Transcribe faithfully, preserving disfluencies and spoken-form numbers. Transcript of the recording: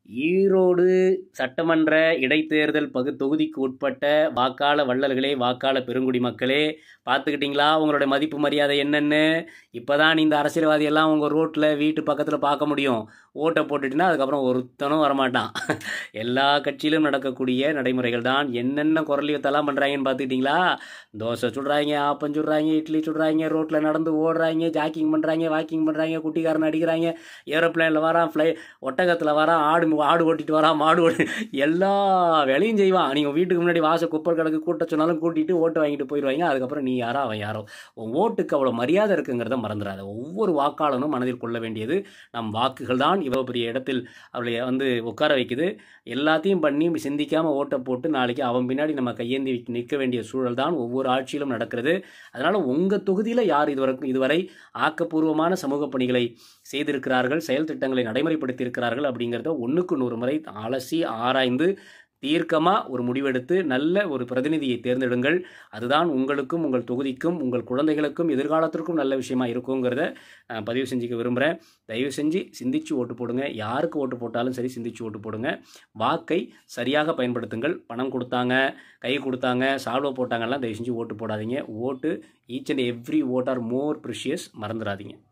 ஈரோடு சட்டமன்ற இடைத்தேர்தல் பகு தொகுதிக்கு உட்பட்ட வாக்காள வள்ளல்களே, வாக்காள பெருங்குடி மக்களே, பார்த்துக்கிட்டிங்களா உங்களுடைய மதிப்பு மரியாதை என்னென்னு? இப்போ தான் இந்த அரசியல்வாதி எல்லாம் உங்கள் ரோட்டில் வீட்டு பக்கத்தில் பார்க்க முடியும். ஓட்டை போட்டுட்டுனா அதுக்கப்புறம் ஒருத்தனும் வரமாட்டான். எல்லா கட்சியிலும் நடக்கக்கூடிய நடைமுறைகள் தான். என்னென்ன குரலியத்தெல்லாம் பண்ணுறாங்கன்னு பார்த்துக்கிட்டிங்களா? தோசை சுடுறாங்க, ஆப்பம் சுடுறாங்க, இட்லி சுடுறாங்க, ரோட்டில் நடந்து ஓடுறாங்க, ஜாக்கிங் பண்ணுறாங்க, வாக்கிங் பண்ணுறாங்க, குட்டிக்காரன் அடிக்கிறாங்க, ஏரோப்ளேனில் வரான், ஃப்ளை ஒட்டகத்தில் வரான், ஆடு ஆடு ஓட்டிட்டு வரான், மாடு ஓட்டி எல்லா வேலையும் செய்வான். நீங்கள் வீட்டுக்கு முன்னாடி வாச குப்பர் கணக்கு கூட்ட சொன்னாலும் கூட்டிகிட்டு ஓட்டு வாங்கிட்டு போயிடுவாங்க. அதுக்கப்புறம் நீ யாரோ அவன் யாரோ. உன் ஓட்டுக்கு அவ்வளோ மரியாதை இருக்குங்கிறத மறந்துடாது. ஒவ்வொரு வாக்காளனும் மனதில் கொள்ள வேண்டியது, நம் வாக்குகள் தான் இவ்வளோ பெரிய இடத்தில் அவளை வந்து உட்கார வைக்குது. எல்லாத்தையும் பண்ணி சிந்திக்காமல் ஓட்டை போட்டு நாளைக்கு அவன் பின்னாடி நம்ம கையேந்தி நிற்க வேண்டிய சூழல் தான் ஒவ்வொரு ஆட்சியிலும் நடக்கிறது. அதனால் உங்கள் தொகுதியில் யார் இதுவரைக்கும் இதுவரை ஆக்கப்பூர்வமான சமூக பணிகளை செய்திருக்கிறார்கள், செயல் திட்டங்களை நடைமுறைப்படுத்தியிருக்கிறார்கள் அப்படிங்கிறத ஒன்றுக்கு நூறு முறை அலசி ஆராய்ந்து தீர்க்கமாக ஒரு முடிவெடுத்து நல்ல ஒரு பிரதிநிதியை தேர்ந்தெடுங்கள். அதுதான் உங்களுக்கும் உங்கள் தொகுதிக்கும் உங்கள் குழந்தைகளுக்கும் எதிர்காலத்திற்கும் நல்ல விஷயமா இருக்குங்கிறத பதிவு செஞ்சுக்க விரும்புகிறேன். தயவு செஞ்சு சிந்திச்சு ஓட்டு போடுங்க. யாருக்கு ஓட்டு போட்டாலும் சரி, சிந்திச்சு ஓட்டு போடுங்க. வாக்கை சரியாக பயன்படுத்துங்கள். பணம் கொடுத்தாங்க, கை கொடுத்தாங்க, சால்வை போட்டாங்கலாம் தயவு செஞ்சு ஓட்டு போடாதீங்க. Vote each and every vote are more precious. மறந்துடாதீங்க.